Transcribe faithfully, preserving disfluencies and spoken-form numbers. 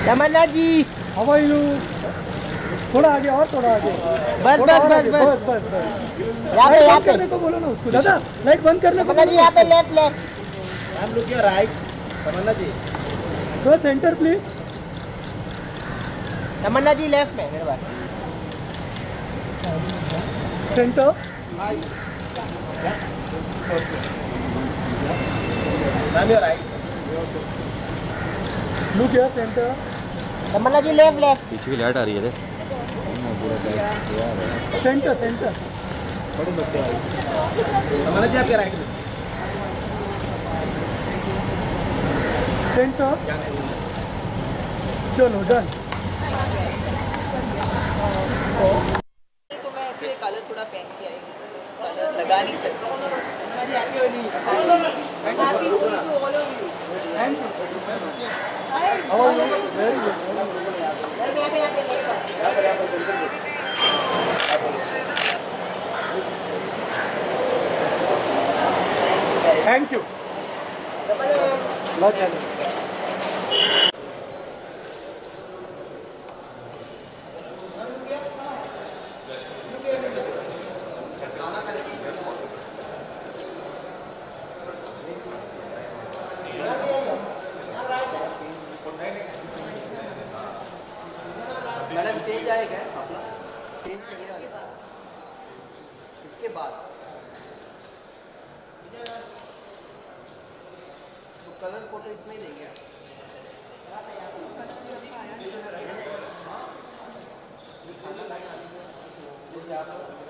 Tamannaah ji how are you? थोड़ा आगे और थोड़ा आगे। बस बस बस बस बस बस। यहाँ पे यहाँ पे करने को बोलो ना उसको। दादा लाइट बंद करने को। तमन्ना जी यहाँ पे left left. I'm looking right. Tamanna ji. थोड़ा centre please. Tamanna ji left में मेरे पास। Centre. I'm your right. Look here centre. Tamanna ji left left. पीछे की लाइट आ रही है रे। Centre centre. तमन्ना जी आपके राइट में। सेंटर। चलो डन। तो मैं ऐसे कलर थोड़ा पहन के आई हूँ, कलर लगा नहीं सकती। Thank you. बहुत ज़्यादा। मैडम चेंज आएगा अपना चेंज इसके बाद तो कलर फोटो इसमें ही देंगे।